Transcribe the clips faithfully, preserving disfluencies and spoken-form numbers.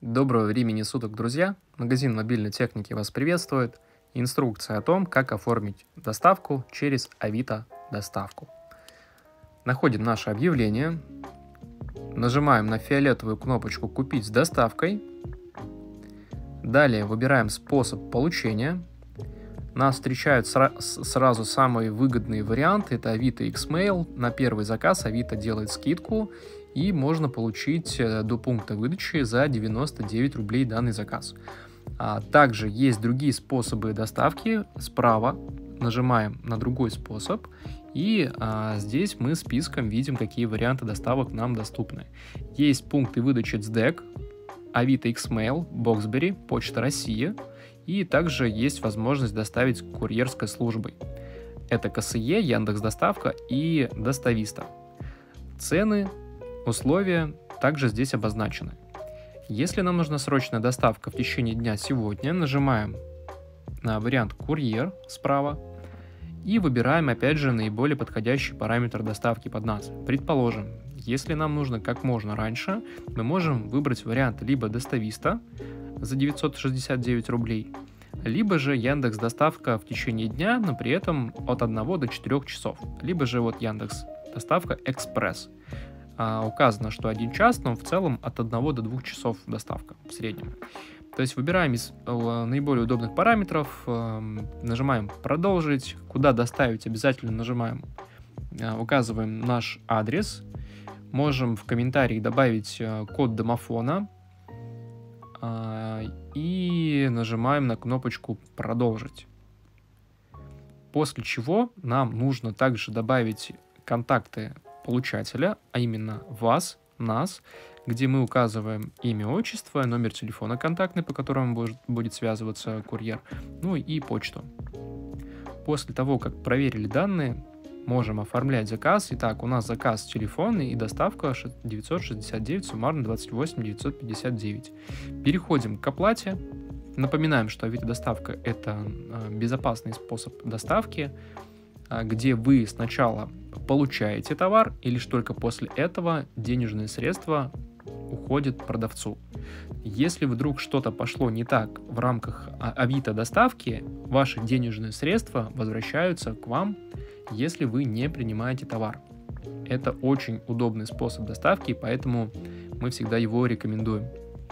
Доброго времени суток, друзья! Магазин мобильной техники вас приветствует. Инструкция о том, как оформить доставку через Авито доставку. Находим наше объявление, нажимаем на фиолетовую кнопочку «Купить с доставкой». Далее выбираем способ получения. Нас встречают сра- сразу самые выгодные варианты. Это Авито икс мейл. На первый заказ Авито делает скидку, и можно получить до пункта выдачи за девяносто девять рублей данный заказ. А также есть другие способы доставки. Справа нажимаем на другой способ, и а, здесь мы списком видим, какие варианты доставок нам доступны. Есть пункты выдачи эйч ди и си, Авито икс мейл, Боксбери, Почта России, и также есть возможность доставить курьерской службой. Это ка эс е, Яндекс.Доставка и Достависта. Цены, условия также здесь обозначены. Если нам нужна срочная доставка в течение дня сегодня, нажимаем на вариант «Курьер» справа и выбираем опять же наиболее подходящий параметр доставки под нас. Предположим, если нам нужно как можно раньше, мы можем выбрать вариант либо Достависта за девятьсот шестьдесят девять рублей, либо же Яндекс.Доставка в течение дня, но при этом от одного до четырёх часов, либо же вот Яндекс.Доставка Экспресс. А, указано, что один час, но в целом от одного до двух часов доставка в среднем. То есть выбираем из э, наиболее удобных параметров, э, нажимаем «Продолжить», куда доставить обязательно нажимаем, э, указываем наш адрес, можем в комментарии добавить э, код домофона э, и нажимаем на кнопочку «Продолжить». После чего нам нужно также добавить контакты получателя, а именно вас, нас, где мы указываем имя, отчество, номер телефона контактный, по которому будет связываться курьер, ну и почту. После того, как проверили данные, можем оформлять заказ. Итак, у нас заказ телефонный и доставка девятьсот шестьдесят девять, суммарно двадцать восемь девятьсот пятьдесят девять. Переходим к оплате. Напоминаем, что Авито доставка — это безопасный способ доставки, где вы сначала получаете товар, и лишь только после этого денежные средства уходят продавцу. Если вдруг что-то пошло не так в рамках Авито доставки, ваши денежные средства возвращаются к вам, если вы не принимаете товар. Это очень удобный способ доставки, поэтому мы всегда его рекомендуем.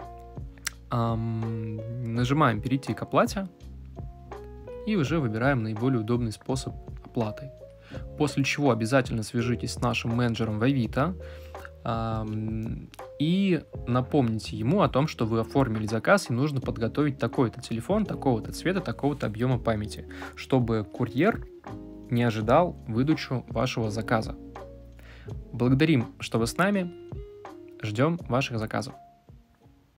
Эм, нажимаем «Перейти к оплате» и уже выбираем наиболее удобный способ оплаты. После чего обязательно свяжитесь с нашим менеджером в Авито эм, и напомните ему о том, что вы оформили заказ и нужно подготовить такой-то телефон, такого-то цвета, такого-то объема памяти, чтобы курьер не ожидал выдачу вашего заказа. Благодарим, что вы с нами. Ждем ваших заказов.